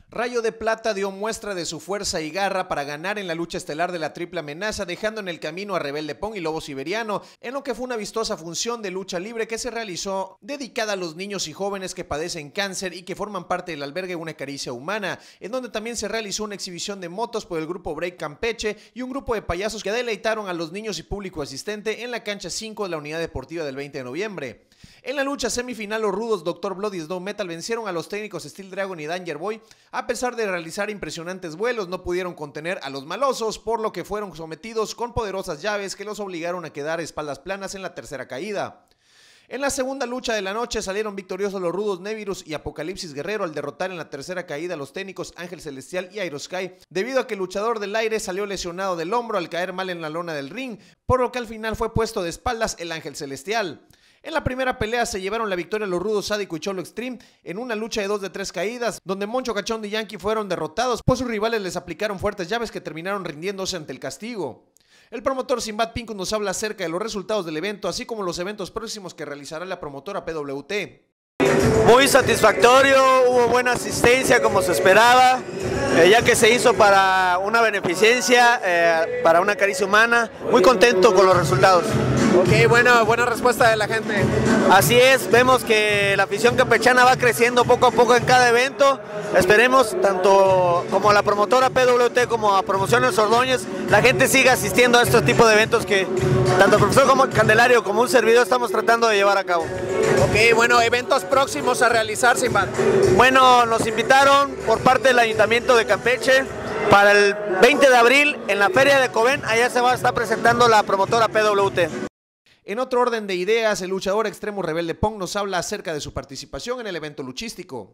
Rayo de Plata dio muestra de su fuerza y garra para ganar en la lucha estelar de la triple amenaza, dejando en el camino a Rebelde Pong y Lobo Siberiano, en lo que fue una vistosa función de lucha libre que se realizó dedicada a los niños y jóvenes que padecen cáncer y que forman parte del albergue Una Caricia Humana, en donde también se realizó una exhibición de motos por el grupo Break Campeche y un grupo de payasos que deleitaron a los niños y público asistente en la cancha 5 de la unidad deportiva del 20 de noviembre. En la lucha semifinal, los rudos Dr. Blood y Snow Metal vencieron a los técnicos Steel Dragon y Danger Boy. A pesar de realizar impresionantes vuelos, no pudieron contener a los malosos, por lo que fueron sometidos con poderosas llaves que los obligaron a quedar espaldas planas en la tercera caída. En la segunda lucha de la noche salieron victoriosos los rudos Nevirus y Apocalipsis Guerrero al derrotar en la tercera caída a los técnicos Ángel Celestial y Aerosky, debido a que el luchador del aire salió lesionado del hombro al caer mal en la lona del ring, por lo que al final fue puesto de espaldas el Ángel Celestial. En la primera pelea se llevaron la victoria los rudos Sádico y Cholo Extreme en una lucha de 2 de 3 caídas, donde Moncho Cachón y Yankee fueron derrotados, pues sus rivales les aplicaron fuertes llaves que terminaron rindiéndose ante el castigo. El promotor Sinbad Pincus nos habla acerca de los resultados del evento, así como los eventos próximos que realizará la promotora PWT. Muy satisfactorio, hubo buena asistencia como se esperaba, ya que se hizo para una beneficencia, para Una Caricia Humana. Muy contento con los resultados. Ok, buena respuesta de la gente. Así es, vemos que la afición campechana va creciendo poco a poco en cada evento. Esperemos, tanto como la promotora PWT como a Promociones Ordóñez, la gente siga asistiendo a estos tipos de eventos que tanto el profesor como Candelario como un servidor estamos tratando de llevar a cabo. Ok, bueno, eventos próximos a realizar, Sinbad. Bueno, nos invitaron por parte del Ayuntamiento de Campeche para el 20 de abril en la Feria de Cobén. Allá se va a estar presentando la promotora PWT. En otro orden de ideas, el luchador extremo Rebelde Pong nos habla acerca de su participación en el evento luchístico.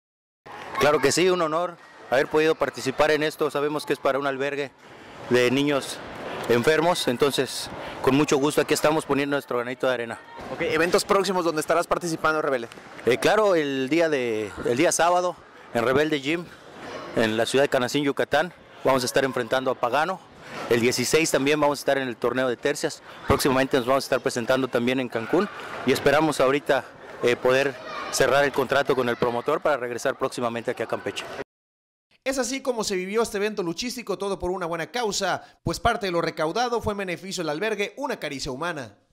Claro que sí, un honor haber podido participar en esto. Sabemos que es para un albergue de niños enfermos, entonces con mucho gusto aquí estamos poniendo nuestro granito de arena. Ok, eventos próximos donde estarás participando, Rebelde. Claro, el día sábado en Rebelde Gym, en la ciudad de Canacín, Yucatán, vamos a estar enfrentando a Pagano. El 16 también vamos a estar en el torneo de tercias. Próximamente nos vamos a estar presentando también en Cancún y esperamos ahorita poder cerrar el contrato con el promotor para regresar próximamente aquí a Campeche. Es así como se vivió este evento luchístico, todo por una buena causa, pues parte de lo recaudado fue en beneficio del albergue Una Caricia Humana.